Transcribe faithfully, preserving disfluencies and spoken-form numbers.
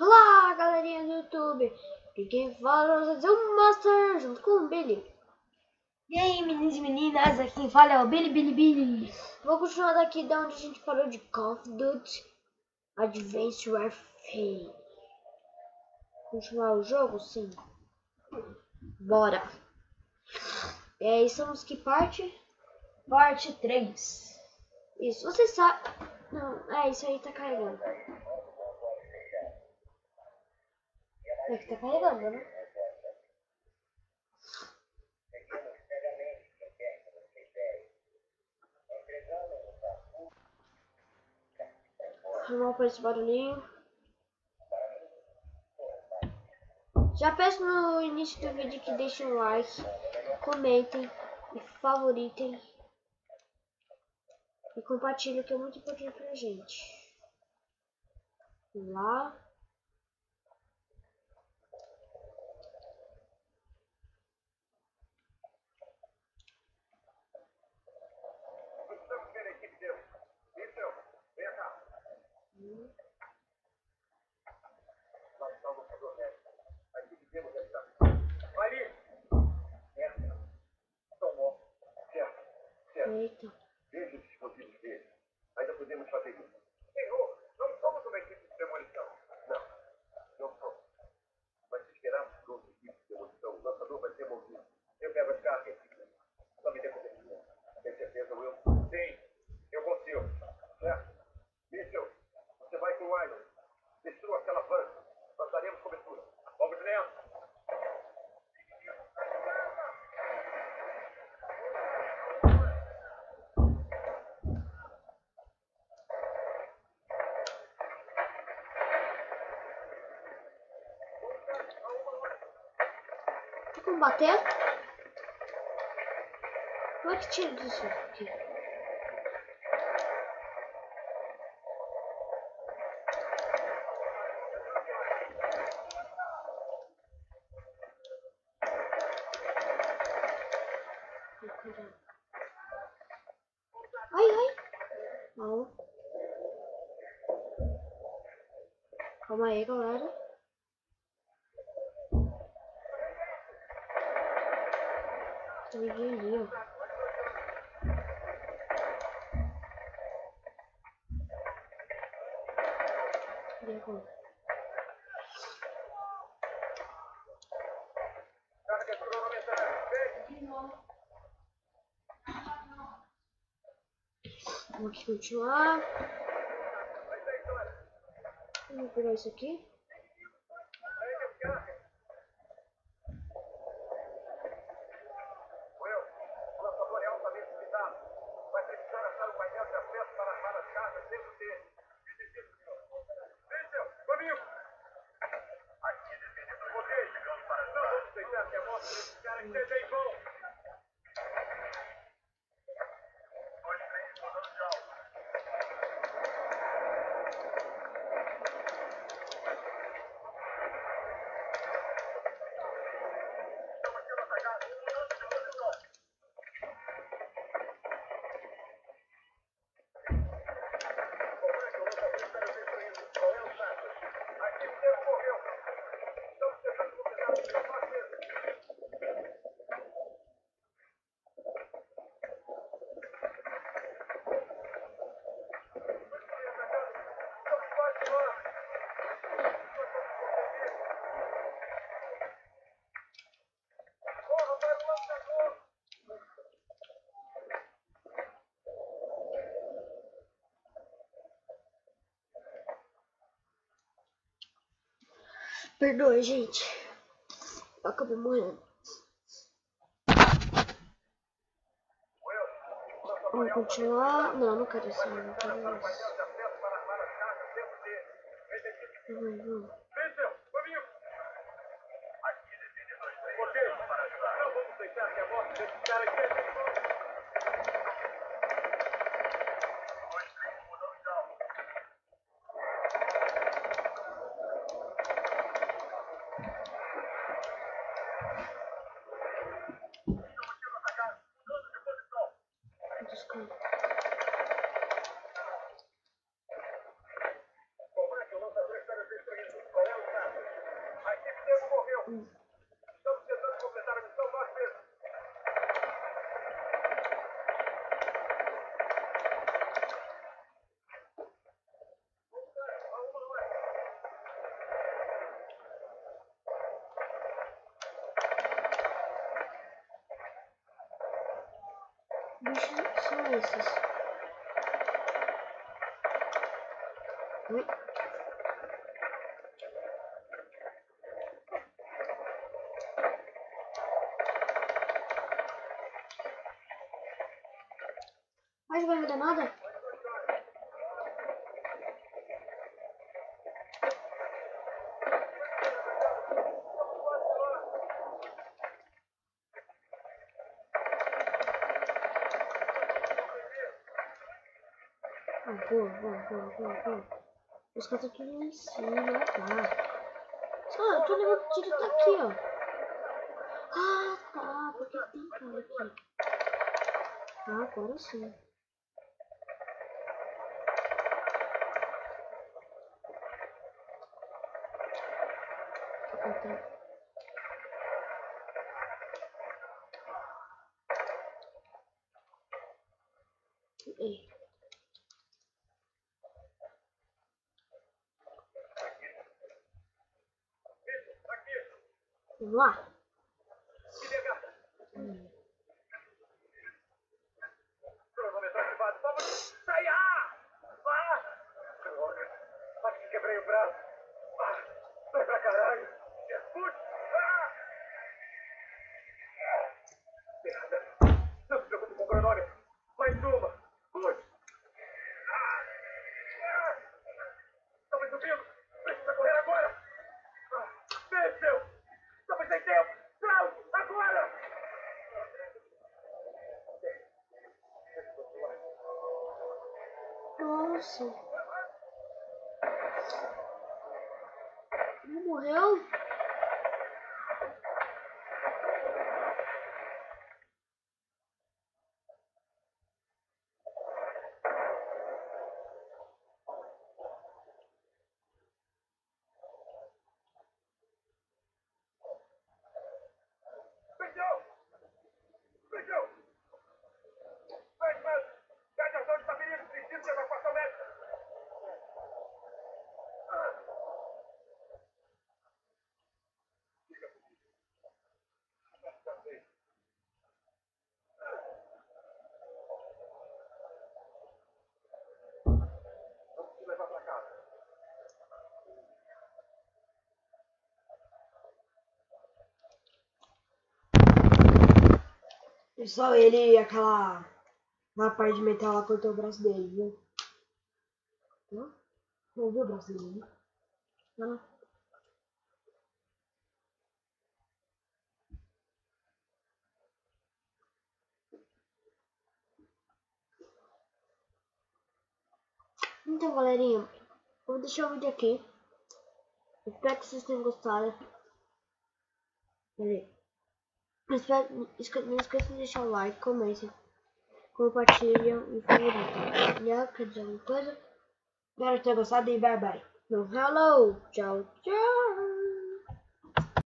Olá, galerinha do YouTube. Aqui quem fala é o Master junto com o Billy. E aí, meninos e meninas, aqui quem fala é o Billy Billy Billy. Vou continuar daqui da onde a gente parou de Call of Duty Advanced Warfare. Continuar o jogo? Sim. Bora. É, estamos que parte? Parte três. Isso, você sabe... Não, é isso aí, tá carregando. É que tá carregando, né? Vamos para esse barulhinho. Já peço no início do vídeo que deixem um like, comentem e favoritem e compartilhem, que é muito importante pra gente. Lá. Eita. Veja os dispositivos dele. Ainda podemos fazer isso. Senhor, não somos uma equipe de demolição. Não, não somos. Mas se esperarmos por outra equipe de demolição, o lançador vai ser movido. Eu pego as cargas. Só me dê cobertura. Tem certeza, Will? Sim, eu consigo. Certo? Mitchell, você vai com o Iron. Destrua aquela van. Nós daremos cobertura. Vamos nessa. Combater? Como é que tira disso aqui? Ai, ai. Não. Calma aí, galera. Tem ninguém ali, ó. E agora? Carga cronometrada. Vamos aqui continuar. Vamos pegar isso aqui. Will, o lançador é altamente limitado. Vai precisar achar um painel de acesso para armar as cargas dentro dele. Mitchell, comigo! Aqui depende do poder. Não vamos deixar que a morte desses caras seja em vão. Dois, três, rodando de alvo. Estamos sendo atacados. Aqui o tempo morreu. Estamos tentando completar o seu parceiro. Estamos quase lá. Corra para o lançador. Perdoe, gente. Eu acabei morrendo. Vamos continuar. Não, não quero isso. Não quero isso. Vamos, vamos. Mitchell, comigo! Aqui defende dois, três. Ok, não vamos deixar que a morte desses caras seja em vão. Dois, três, mudando de alvo. Estamos sendo atacados, mudando de posição. Desculpa. Comandante, o lançador está nos destruindo. Qual é o Estamos tentando completar a missão nós mesmos. Bichos são esses. Oi? Mas vai me dar nada? Ah, boa, boa, boa, boa, boa. Os caras estão tudo lá em cima, tá? Ah, eu tô levando tiro tá aqui, ó. Ah, tá, porque tem cara aqui. Ah, agora sim. Ah, tá. Ei. Vamos lá. Hum. Cronômetro ativado. Vamos. Sai! Ah! Ah! Droga. Acho que quebrei o braço. Ah! Vai pra caralho. Putz! Ah! Merda. Não se preocupe com o cronômetro. Mais uma. Putz! Ah! Ah! Estamos subindo. Precisa correr agora. Ah! Venceu. Estamos sem tempo. Klaus, agora! Nossa. Ele morreu? Venceu! Venceu! Mas, mas, radiação de ferido. Preciso de evacuação médica. Vamos te levar pra casa. Pessoal, ele, aquela, aquela parte de metal lá cortou o braço dele, viu? Não? Não viu o braço dele, né? Não. Então, galerinha, eu vou deixar o vídeo aqui. Espero que vocês tenham gostado. Peraí. Espero, não esqueçam de deixar o like, comentem, compartilham e favoritem. Já quer dizer alguma coisa? Espero ter gostado e bye bye. Então, hello, tchau, tchau.